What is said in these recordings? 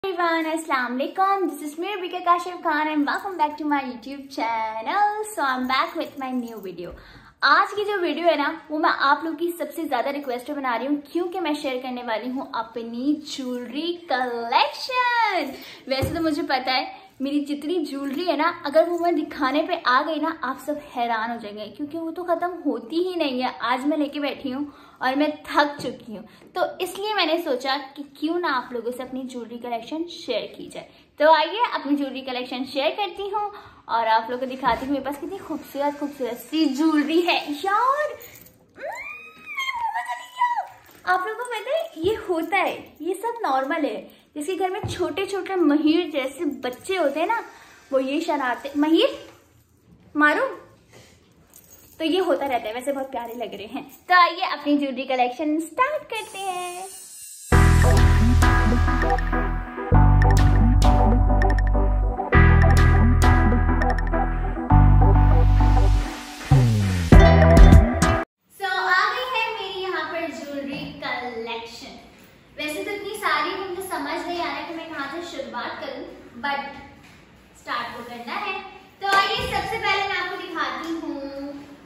everyone, Assalamu alaikum. This is me, Rebecca Kashif Khan, and welcome back to my YouTube channel. So I'm back with my new video. आज की जो video है ना, वो मैं आप लोग की सबसे ज्यादा रिक्वेस्ट पे बना रही हूँ क्योंकि मैं शेयर करने वाली हूँ अपनी ज्वेलरी कलेक्शन। वैसे तो मुझे पता है मेरी जितनी ज्वेलरी है ना, अगर वो मैं दिखाने पे आ गई ना, आप सब हैरान हो जाएंगे क्योंकि वो तो खत्म होती ही नहीं है। आज मैं लेके बैठी हूँ और मैं थक चुकी हूँ, तो इसलिए मैंने सोचा कि क्यों ना आप लोगों से अपनी ज्वेलरी कलेक्शन शेयर की जाए। तो आइए अपनी ज्वेलरी कलेक्शन शेयर करती हूँ और आप लोगों को दिखाती हूँ मेरे पास कितनी खूबसूरत खूबसूरत सी ज्वेलरी है। यार आप लोगों को पता है ये होता है, ये सब नॉर्मल है। जिसके घर में छोटे छोटे महिर जैसे बच्चे होते हैं ना, वो ये शरारते महिर मारो, तो ये होता रहता है। वैसे बहुत प्यारे लग रहे हैं। तो आइए अपनी ज्वेलरी कलेक्शन स्टार्ट करते हैं। वैसे तो इतनी सारी मुझे समझ नहीं आ रहा है कि मैं कहाँ से शुरुआत करूं, बट स्टार्ट तो करना है। तो आइए सबसे पहले मैं आपको दिखाती हूँ।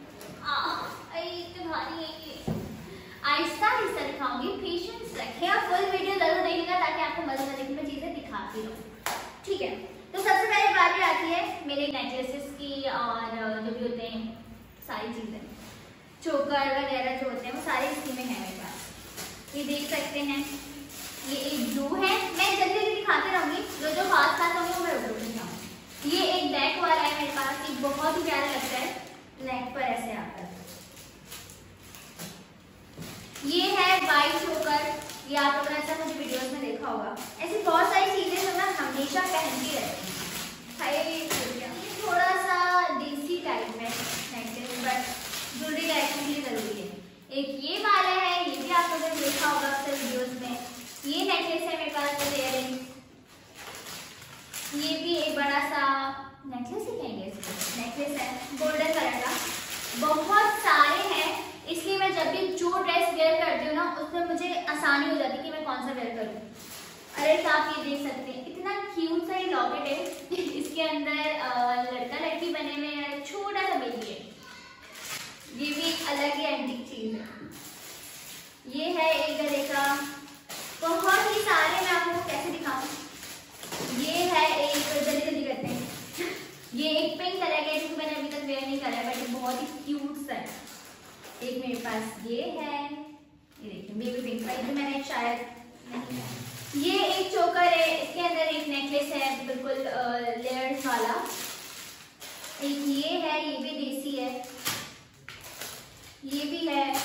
भारी है ये, आहिस्ता आहिस्ता दिखाऊंगी, पेशेंस रखें और फुल वीडियो जरूर देखिएगा ताकि आपको मजे मजे की मैं चीजें दिखाती रहूँ। ठीक है, तो सबसे पहले बात आती है मेरे नेकलेसेस की और जो भी होते हैं सारी चीजें, चोकर वगैरह जो होते हैं वो सारे इसी में है मेरे पास। ये देख सकते हैं, ये एक ब्लू है, मैं जल्दी जल्दी दिखाते रहूंगी, जो जो फास्ट फास्ट होंगे वो मैं ऊपर दिखाऊंगी। ये एक बैक वाला है मेरे पास, एक बहुत ही प्यारा लगता है, नेक पर ऐसे आता है। ये है वाइट चोकर, ये आप लोगों ने अच्छा मुझे वीडियोस में देखा होगा। ऐसी बहुत सारी चीजें जो मैं हमेशा पहनती रहती हूँ। ये थोड़ा सा देसी टाइप में नेकलेस, बट ज्वेलरी कलेक्शन के लिए जरूरी है। एक ये वाला है, ये भी आप लोगों ने देखा होगा अक्सर वीडियोस में। ये नेकलेस है मेरे पास, इयररिंग। ये भी एक बड़ा सा नेकलेस ही कहेंगे इसको, नेकलेस है गोल्डन कलर का। बहुत सारे हैं, इसलिए मैं जब भी जो ड्रेस वेयर करती हूँ ना, उसमें मुझे आसानी हो जाती है कि मैं कौन सा वेयर करूँ। अरे साहब ये देख सकते हैं, इतना क्यूट सा ये लॉकेट है। इसके अंदर लड़का लड़की बने हुए हैं, छोटा सा बेबी है। ये भी एक अलग ही एंटीक चीज है। ये है एक गले का, बहुत ही सारे, मैं आपको कैसे दिखाऊं। ये है एक, जल्दी जल्दी करते हैं। ये एक पिंक कलर का है जिसको मैंने अभी तक वेयर नहीं करा है, बट बहुत ही क्यूट सा है। एक मेरे पास ये है, ये देखिए बेबी पिंक का, जो मैंने शायद नहीं। ये एक चोकर है, इसके अंदर एक नेकलेस है बिल्कुल लेयर्स वाला। एक ये है, ये भी देसी है। ये भी है,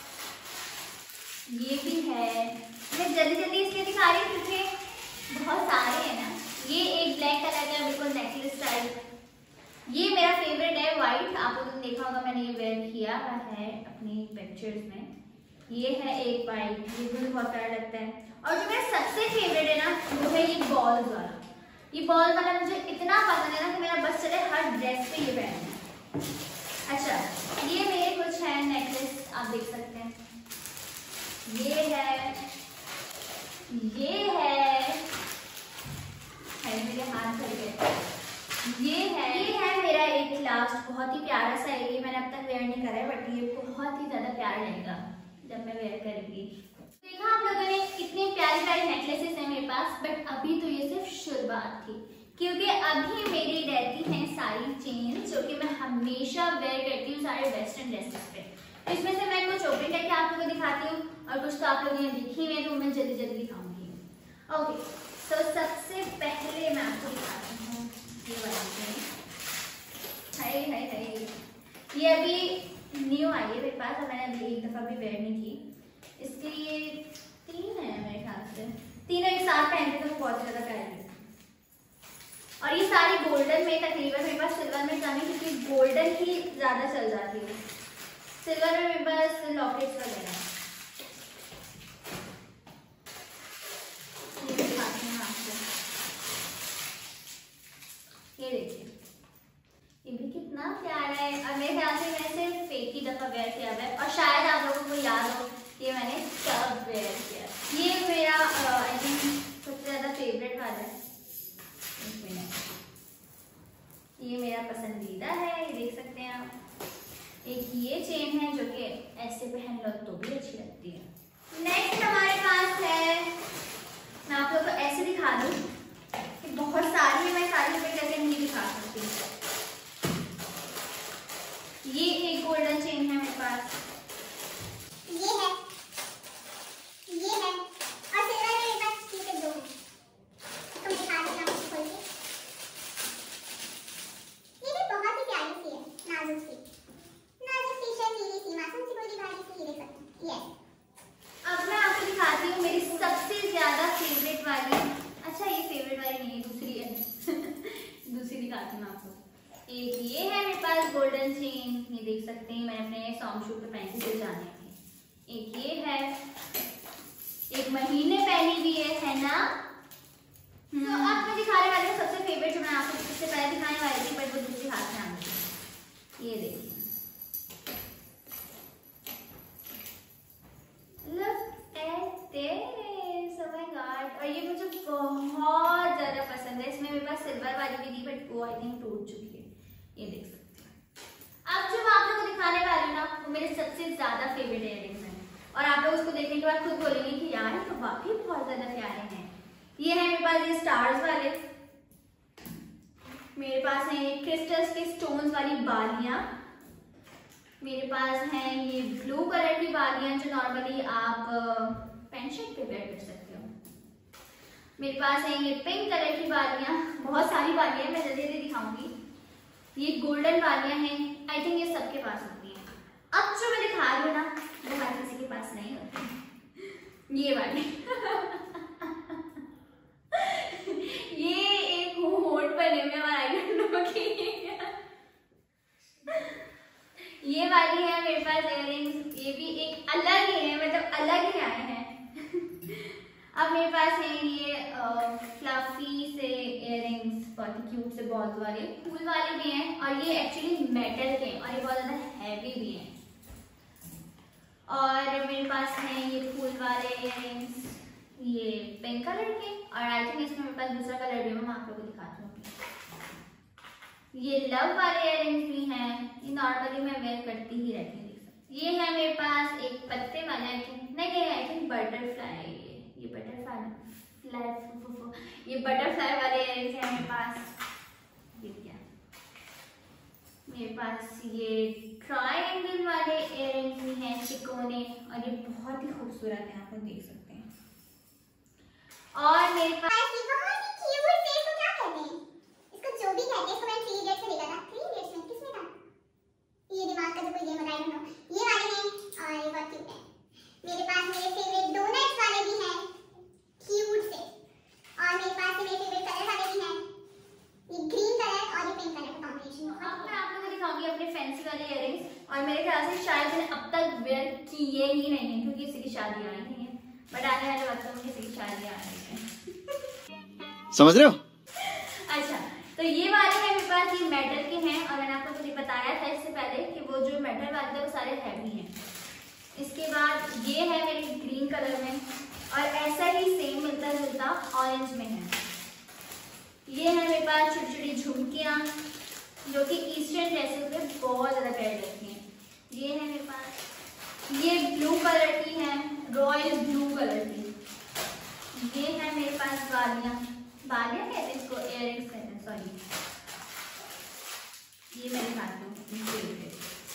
ये भी है। मैं जल्दी जल्दी इसलिए दिखा रही हूँ क्योंकि बहुत सारे हैं ना। ये एक ब्लैक कलर का बिल्कुल नेकलेस टाइप, ये मेरा फेवरेट है वाइट। आप लोगों ने देखा होगा, मैंने ये वेयर किया है अपनी पिक्चर्स में। ये है एक वाइट, ये मुझे बहुत प्यारा लगता है। और जो मेरा सबसे फेवरेट है ना, वो है ये बॉल्स वाला। ये बॉल वाला मुझे इतना पसंद है ना कि मेरा बस चले हर ड्रेस पे ये पहनना। अच्छा, ये मेरे कुछ है नेकलेस, आप देख सकते हैं। ये है, ये है मेरे हाथ चल गए। ये है मेरा एक लास्ट, बहुत ही प्यारा सा है। ये मैंने अब तक वेयर नहीं करा है, बट ये बहुत ही ज्यादा प्यारा लगेगा जब मैं वेयर करूंगी। देखा आप लोगों ने, कितने प्यारे प्यारे नेकलेसेस हैं मेरे पास, बट अभी तो ये सिर्फ शुरुआत थी क्योंकि अभी मेरी रहती हैं सारी चेन जो कि मैं हमेशा वेयर करती हूँ सारे वेस्टर्न ड्रेसेस पे। इसमें से मैं कुछ ओपन करके आप लोगों को दिखाती हूँ और कुछ तो आप लोगों ने देखी हुई है, तो मैं जल्दी जल्दी दिखाऊंगी। ओके, तो सबसे पहले मैं आपको दिखाती हूँ ये वाली चेन। हाय हाय हाय, ये अभी न्यू आई है मेरे पास और मैंने अभी एक दफा भी वेयर नहीं की। इसके लिए 3 है मेरे ख्याल से, 3 एक साथ पहनते तो बहुत ज्यादा प्यारी। और ये सारी गोल्डन में, तकरीबन मेरे पास सिल्वर में कम है क्योंकि गोल्डन ही ज्यादा चल जाती है। सिल्वर में मेरे पास लॉकेट्स वगैरह। ये दिखाती हूँ आपको, ये देखिए, ये भी कितना प्यारा है। और मेरे ख्याल से मैंने सिर्फ एक ही दफा वेयर किया है और शायद आप लोगों को याद हो ये मैंने कब वेयर किया। ये मेरा आई थिंक सबसे ज्यादा फेवरेट वाला एक ये चेन है जो कि ऐसे पहन लो तो भी अच्छी लगती है। नेक्स्ट हमारे पास है, मैं आप लोगों को ऐसे दिखा दूं कि बहुत सारी है, मैं सारी पे करके नहीं दिखा सकती। ये एक गोल्डन चेन है मेरे पास, ये है और सिल्वर में मेरे पास सिर्फ दो है, तो मैं दिखा देता हूँ खोल के। ये भी बहुत ही प्यारी सी है, नाजुक सी नीली सी मासूम सी बड़ी भारी सी, ये देख सकते हैं। अब मैं आपको दिखाती हूँ मेरी सबसे ज्यादा फेवरेट वाली, अच्छा ये फेवरेट वाली नहीं है, दूसरी है दूसरी दिखाती हूँ आपको। एक ये है मेरे पास गोल्डन चेन, ये देख सकते हैं, मैंने अपने सॉन्ग शूट पे पहन के जाने थे। एक ये है, एक महीने पहनी भी है ना। तो अब मैं दिखाने वाली हूँ सबसे फेवरेट, जो मैं आपको इससे पहले दिखाने वाली थी बट वो दूसरी हाथ में आ गई। ये देखिए, look at this, oh my god, और ये मुझे बहुत ज्यादा पसंद है। इसमें मेरे पास सिल्वर वाली भी थी बट वो आई थिंक टूट चुकी है, ये देख सकते हैं। अब जो मैं आप लोगों को दिखाने वाली हूँ ना, वो मेरे सबसे ज्यादा फेवरेट इयररिंग्स हैं, और आप लोग उसको देखने के बाद खुद बोलेंगे कि यार तो वाकई बहुत ज्यादा प्यारे हैं। ये है मेरे पास ये स्टार्स वाले, मेरे पास है ये क्रिस्टल्स के स्टोन्स वाली बालियां, मेरे पास हैं ये ब्लू कलर की बालियां जो नॉर्मली आप पैंट शर्ट पे वेयर कर सकते हो। मेरे पास है ये पिंक कलर की बालियां, बहुत सारी बालियां मैं जल्दी जल्दी दिखाऊंगी। ये गोल्डन वालियां हैं, आई थिंक ये सबके पास होती हैं। अब जो मैं दिखा रही हूँ ना, वो हर किसी के पास नहीं होती। ये वाली ये एक होठ बने में और आई डोंट नो कि ये वाली है मेरे पास इयररिंग्स, ये भी एक अलग ही है, मतलब अलग ही आए हैं अब मेरे पास है ये फ्लफी से इयररिंग्स, बहुत ही क्यूट से बॉल्स वाले, फूल वाले भी हैं, और ये एक्चुअली मेटल के हैं और ये बहुत ज्यादा हैवी भी हैं। और मेरे पास है ये फूल वाले इयररिंग्स, ये पिंक कलर के, और आई थिंक इसमें मेरे पास दूसरा कलर भी है, मैं आप लोगों को दिखाती हूँ। ये लव वाले इयररिंग्स भी हैं, ये नॉर्मली मैं वेयर करती ही रहती हूँ। ये है मेरे पास एक पत्ते वाला, नहीं आई थिंक बटरफ्लाई, ये बटरफ्लाई वाले इयररिंग्स हैं मेरे पास। ये क्या, मेरे पास ये ट्रायंगल वाले इयररिंग्स भी हैं, चिकोने, और ये बहुत ही खूबसूरत है, आप लोग देख सकते हैं। और मेरे पास जो भी कहते हैं, इसको मैंने 3 इडियट्स में देखा था। 3 इडियट्स में किसमें था? ये दिमाग का जो कोई गेम होता है ना, ये वाले हैं और ये बहुत क्यूट है। मेरे पास मेरे फेवरेट डोनट्स वाले भी हैं, क्यूट से, और मेरे पास मेरे फेवरेट कलर वाले भी हैं, ये ग्रीन कलर और ये पिंक कलर का कॉम्बिनेशन। अब मैं आप लोगों को दिखाऊंगी अपने फैंसी वाले इयररिंग्स, और मेरे ख्याल से शायद मैंने अब तक वेयर किए ही नहीं है क्योंकि किसी की शादी आई नहीं है, बट आने वाले वक्त में किसी की शादी आ रही है समझ रहे हो? अच्छा, तो ये वाले हैं मेरे पास, ये मेटल के हैं, और मैंने आपको कुछ बताया था इससे पहले कि वो जो मेटल वाले थे वो सारे हैवी हैं। इसके बाद ये है मेरे ग्रीन कलर में, और ऐसा ही सेम मिलता जुलता ऑरेंज में है। ये है मेरे पास छोटी छोटी झुमकियाँ जो कि ईस्टर्न ड्रेसेस पे बहुत ज़्यादा प्यारी लगती हैं। ये है मेरे पास, ये ब्लू कलर की है, रॉयल ब्लू कलर की। ये है मेरे पास बालियाँ कहते हैं इसको, इयररिंग्स कहते हैं, सॉरी। ये मैं दिखाती हूँ,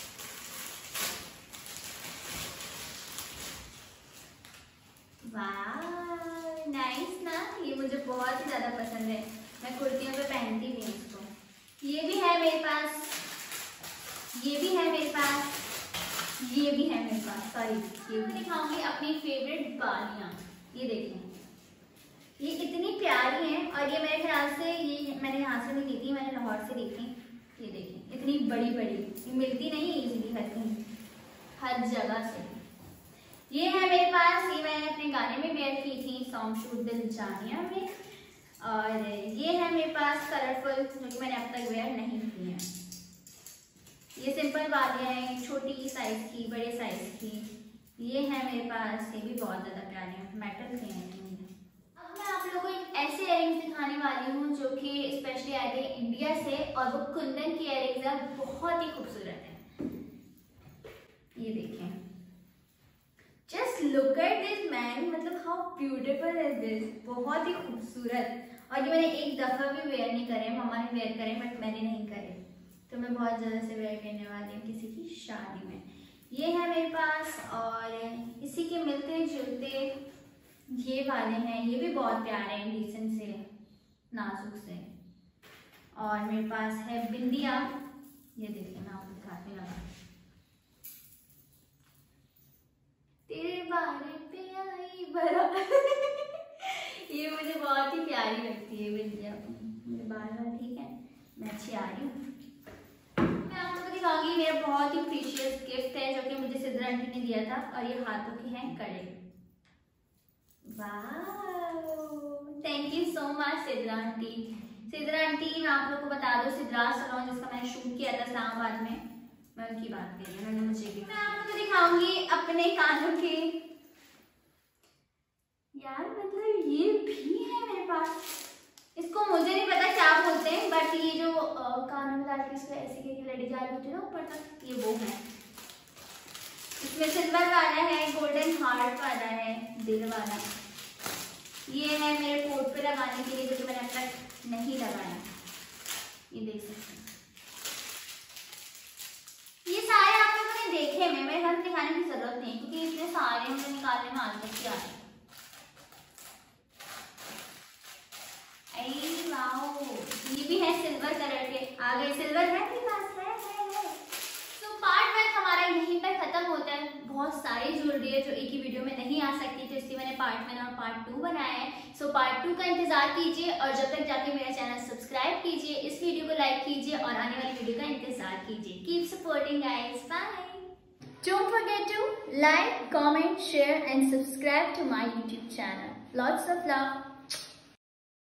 वाह नाइस ना, ये मुझे बहुत ही ज्यादा पसंद है, मैं कुर्तियों पे पहनती भी हूँ इसको। ये भी है मेरे पास, ये भी है मेरे पास, ये भी है मेरे पास, सॉरी। ये भी दिखाऊंगी अपनी फेवरेट बालियाँ, ये देखिए, ये इतनी प्यारी हैं, और ये मेरे ख्याल से ये मैंने यहाँ से नहीं ली थी, मैंने लाहौर से ली थी। ये देखिए इतनी बड़ी बड़ी, ये मिलती नहीं है इजीली हर कहीं, हर जगह से। ये है मेरे पास, ये मैंने अपने गाने में वेयर की थी, सॉन्ग शूट दिल जानिया में। और ये है मेरे पास कलरफुल, जो कि मैंने अब तक वेयर नहीं की है। ये सिंपल वालियाँ हैं, छोटी साइज की, बड़े साइज की। ये है मेरे पास, ये भी बहुत ज़्यादा प्यारे हैं, मेटल के हैं। अब मैं आप लोगों को एक ऐसे इयररिंग्स दिखाने वाली हूँ जो कि स्पेशली आए थे इंडिया से, और वो कुंदन की इयररिंग्स है, बहुत ही खूबसूरत है। ये देखें, just look at this man, मतलब हाउ ब्यूटीफुल इज दिस, बहुत ही खूबसूरत। और ये मैंने एक दफा भी वेयर नहीं करे, मम्मा ने वेयर करे बट मैंने नहीं करे, तो मैं बहुत ज़्यादा से वेयर करने वाली हूँ किसी की शादी में। ये है मेरे पास, और इसी के मिलते जुलते ये वाले हैं, ये भी बहुत प्यारे हैं, डिसेंट से, नाजुक से। और मेरे पास है बिंदिया, ये देखिए मैं आपको दिखाती हूँ, तेरे बारे पे आई बरा ये मुझे बहुत ही प्यारी लगती है बिंदिया, मेरे बाल ठीक है, मैं अच्छी आ रही हूँ। मैं आप लोगों को दिखाऊंगी मेरा बहुत ही प्रीशियस गिफ्ट है जो कि मुझे सिद्रा आंटी ने दिया था, और ये हाथों के हैं कड़े। वाह, thank you so much Sidra aunty. Sidra aunty, मैं आप लोगों को बता दूं, सिद्रा सलोन जिसका मैंने शूट किया था इस्लामाबाद में, मैं उनकी बात कर रही हूँ, उन्होंने मुझे गिफ्ट। मैं आप लोगों को दिखाऊंगी अपने कानों के, यार मतलब ये भी है मेरे पास, इसको मुझे नहीं पता क्या बोलते हैं, बट ये जो कानों में डाल के इसको ऐसे करके लड़ी जा रही होती है ना ऊपर तक, ये वो है। इसमें सिल्वर वाला है, गोल्डन हार्ट वाला है, दिल वाला। ये है मेरे कोट पे लगाने के लिए, जो कि मैंने अब तक नहीं लगाया, ये देख सकते हैं। ये सारे आप लोगों ने देखे में, मेरे घर दिखाने की जरूरत नहीं, क्योंकि इतने सारे मुझे निकालने में आज तक आ रहे। ये भी है सिल्वर कलर के, आ गए सिल्वर है मेरे पास, है। तो पार्ट 1 हमारा यहीं पर खत्म होता है। बहुत सारी ज्वेलरी है जो एक ही वीडियो में नहीं आ सकती, तो इसलिए मैंने पार्ट 1 और पार्ट 2 बनाया है। सो पार्ट 2 का इंतजार कीजिए, और जब तक जाके मेरा चैनल सब्सक्राइब कीजिए, इस वीडियो को लाइक कीजिए, और आने वाली वीडियो का इंतजार कीजिए। Keep supporting guys, bye. Don't forget to like, comment, share and subscribe to my YouTube channel. Lots of love.